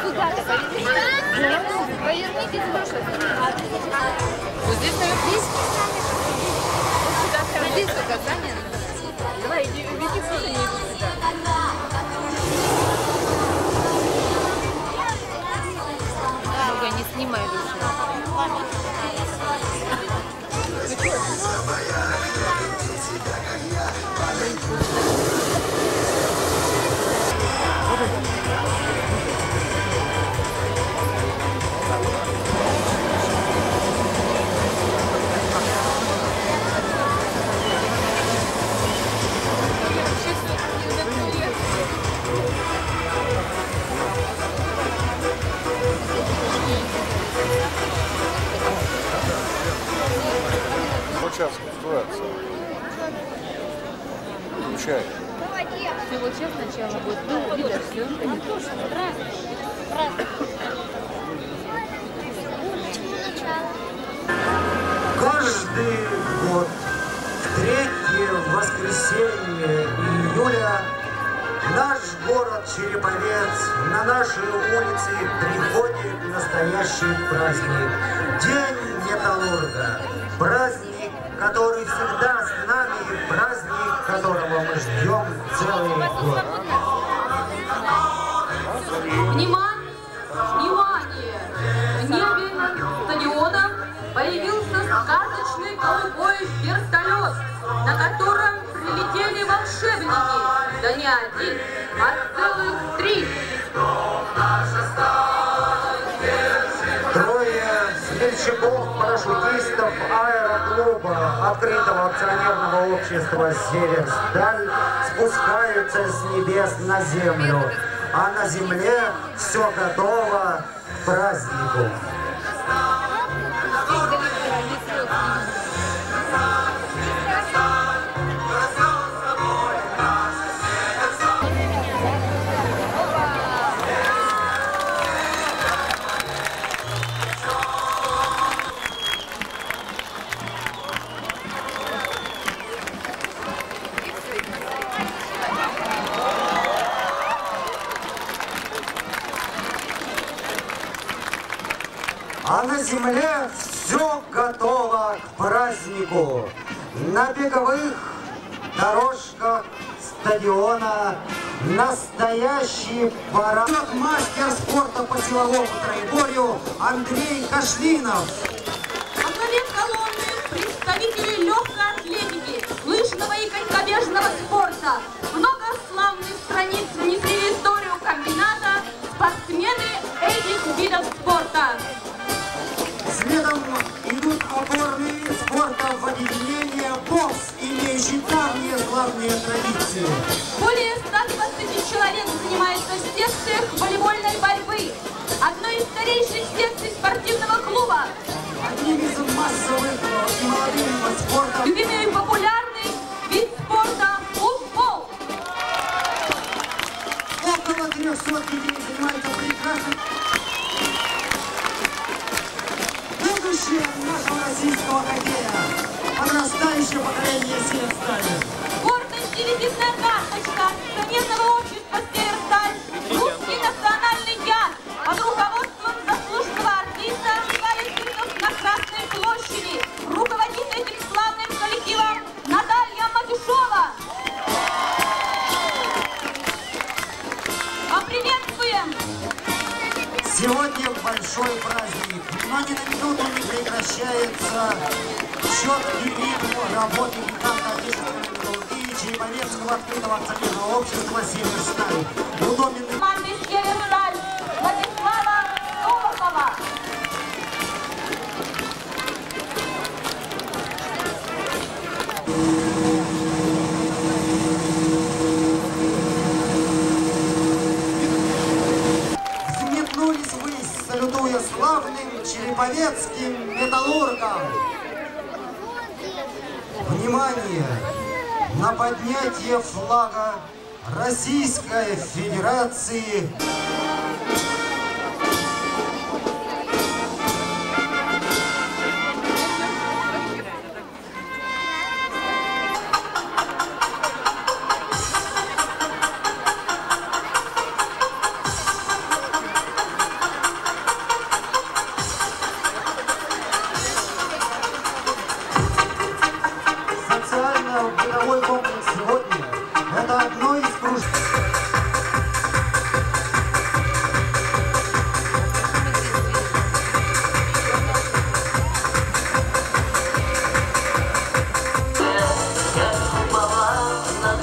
Повернитесь больше. Вот здесь, наверное, здесь только занято. Давай, иди, веди сюда, не иди сюда. Много не снимай лучше. Сейчас ситуация. Включай. Всего час сначала будет. Ну, видно все. Каждый год в третье воскресенье июля наш город Череповец, на наши улицы приходит настоящий праздник. День металлурга. Праздник, который всегда с нами, праздник, которого мы ждем целый год. Внимание! Внимание! В небе над стадионом появился сказочный голубой вертолет, на котором прилетели волшебники. Да не один, а целых 3. Трое смельчаков-парашютистов аэроклуба открытого акционерного общества «Северсталь» спускаются с небес на землю, а на земле все готово к празднику. А на земле все готово к празднику. На беговых дорожках стадиона настоящий парад. Мастер спорта по силовому троеборью Андрей Кашлинов. Во главе колонны представители легкой атлетики, лыжного и конькобежного спорта. Много славных страниц внесли в историю комбината спортсмены этих видов спорта. Следом идут опорные виды спорта в объединение бокс, имеющий давние славные традиции. Более 120 человек занимается в секциях волейбольной борьбы, одной из старейших секций спортивного клуба. Одним из массовых и молодых спорта. Любимый и популярный вид спорта – футбол. Около 300 людей занимаются прекрасным. Будущее нашего российского хоккея. Подрастающее поколение «Северстали». Гордость и визитная карточка акционерного общества «Северсталь», русский национальный яд под руководством заслуженного артиста Николая на Красной площади руководит этим славным коллективом Наталья Матюшова. Поприветствуем! Сегодня большой праздник, но ни на минуту не прекращается четкий ритм работы гиганта отечественной металлургии Череповецкого открытого акционерного общества «Северсталь». Удобен... Команды «Северсталь» Владислава Колокова. Взметнулись ввысь, салютуя славным череповецким металлургам. Внимание! На поднятие флага Российской Федерации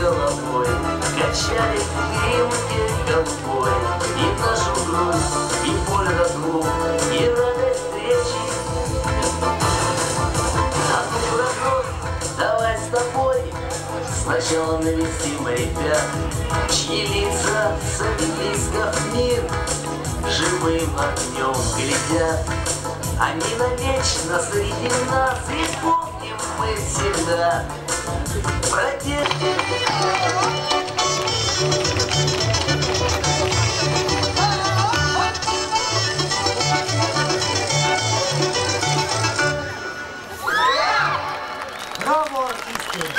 головой, качали дымки голубой, и нашу грусть, и боль разлук, и радость встречи. А ну, браток, давай с тобой сначала навестим ребят, чьи лица с обелисков в мир живым огнем глядят. Они навечно среди нас, и помним мы всегда про тех. Браво, артисты!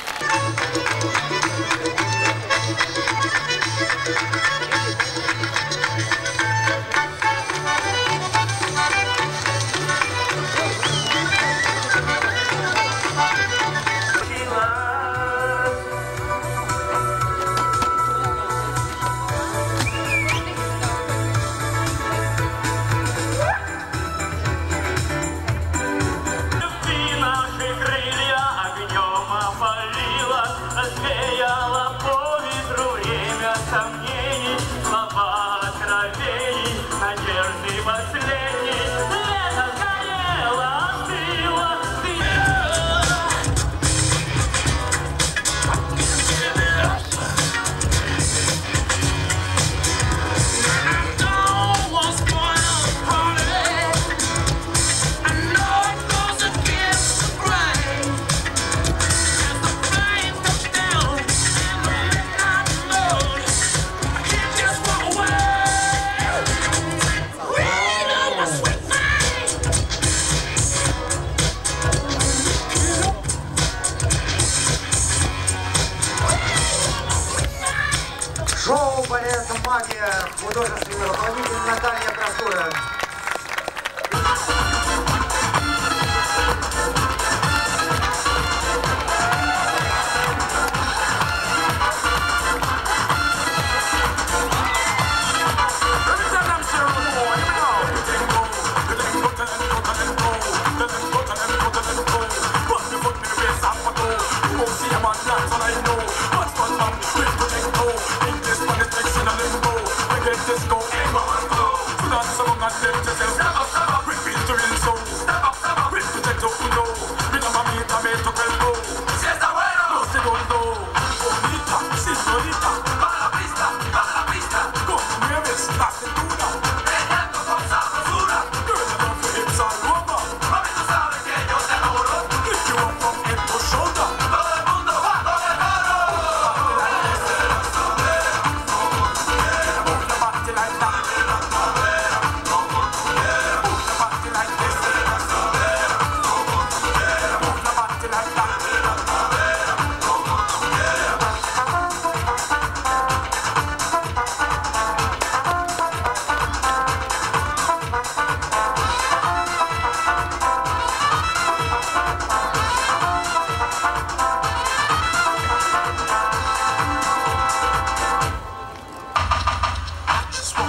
Шоу «Балет Магия», художественный руководитель Наталья Простура.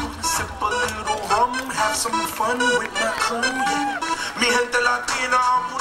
Some fun with my crew, yeah. Mi gente latina,